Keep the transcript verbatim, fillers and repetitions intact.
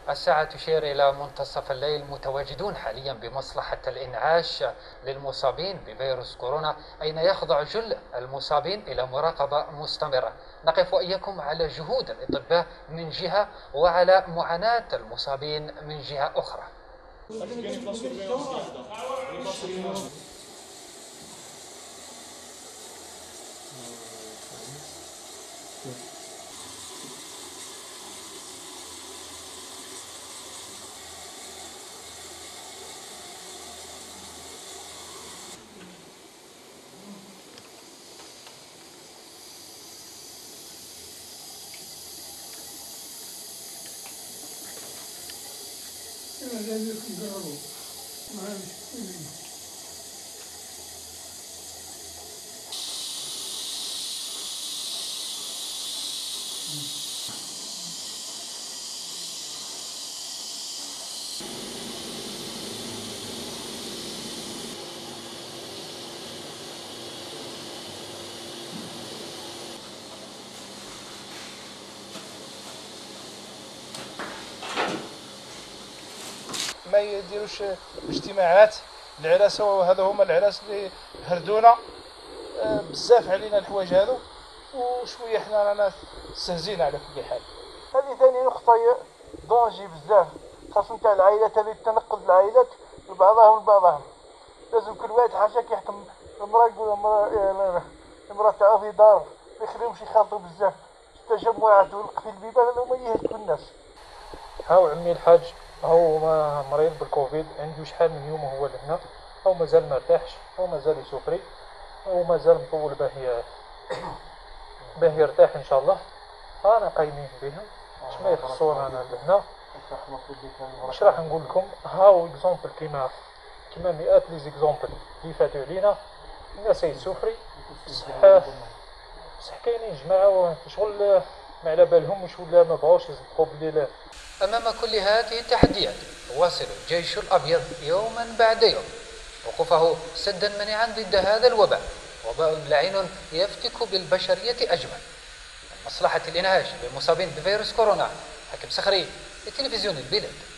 الساعة تشير إلى منتصف الليل. متواجدون حاليا بمصلحة الإنعاش للمصابين بفيروس كورونا، أين يخضع جل المصابين إلى مراقبة مستمرة. نقف وإياكم على جهود الأطباء من جهة وعلى معاناة المصابين من جهة أخرى. ما يديروش اجتماعات العراسه، وهذا هما العراس اللي هردونا بزاف علينا الحوايج هذو، وشويه حنا رانا مستهزين على كل حال. هذه ثاني نقطه دونجي بزاف، خاصة تاع العائلات هذه، التنقل العائلات لبعضهم لبعضهم، لازم كل واحد حاشا كيحكم المراه يقول المراه المراه تاعو في دار، ما يخليهمش يخالطوا بزاف، التجمعات والقفل البيبان هذا هما يهلكوا الناس. هاو عمي الحاج هو مريض بالكوفيد، عنده شحال من يوم هو لهنا، هو مازال مرتاحش، هو مازال يسوفري، هو مازال مطول باه باه يرتاح ان شاء الله. انا قايمين بهم اش ما يخصونا انا لهنا. واش راح نقول لكم؟ هاو اكزومبل كيما كيما مئات لي زيكزومبل اللي فاتوا علينا، الناس يسوفري بصح بصح كاينين جماعه شغل ما على بالهمش ولا ما بغاوش يصدقوا بلي. أمام كل هذه التحديات يواصل الجيش الأبيض يوما بعد يوم وقوفه سدا منيعا ضد هذا الوباء، وباء لعين يفتك بالبشرية أجمل. من مصلحة الإنعاش للمصابين بفيروس كورونا، حكيم صخري لتلفزيون البلاد.